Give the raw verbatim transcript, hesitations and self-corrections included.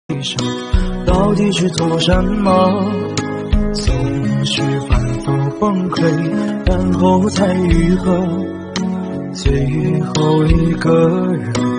上到底是做什么？总是反复崩溃，然后才愈合。最后一个人